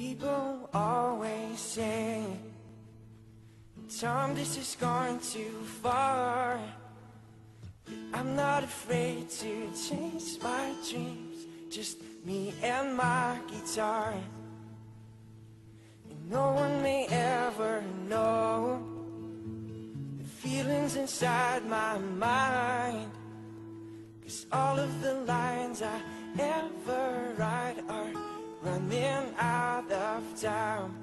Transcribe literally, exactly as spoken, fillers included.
People always say, Tom, this is going too far. But I'm not afraid to chase my dreams, just me and my guitar. And no one may ever know the feelings inside my mind, 'cause all of the lines I ever write are running out of time.